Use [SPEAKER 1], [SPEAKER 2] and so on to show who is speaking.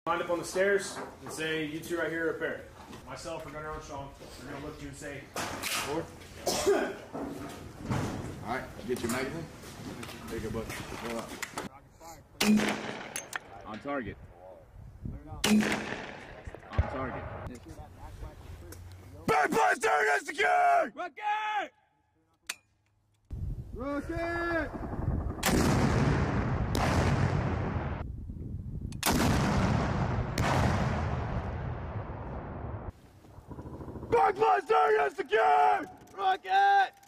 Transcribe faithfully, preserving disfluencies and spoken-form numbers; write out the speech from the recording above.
[SPEAKER 1] Line up on the stairs and say, you two right here are a pair. Myself or Gunner Armstrong, we're going to look at you and say, four.
[SPEAKER 2] All right, get your magazine. Take a bucket. Go up. On target. On target. Back blast turret execute! Rocket! Rocket! Back blast turret execute! Rocket!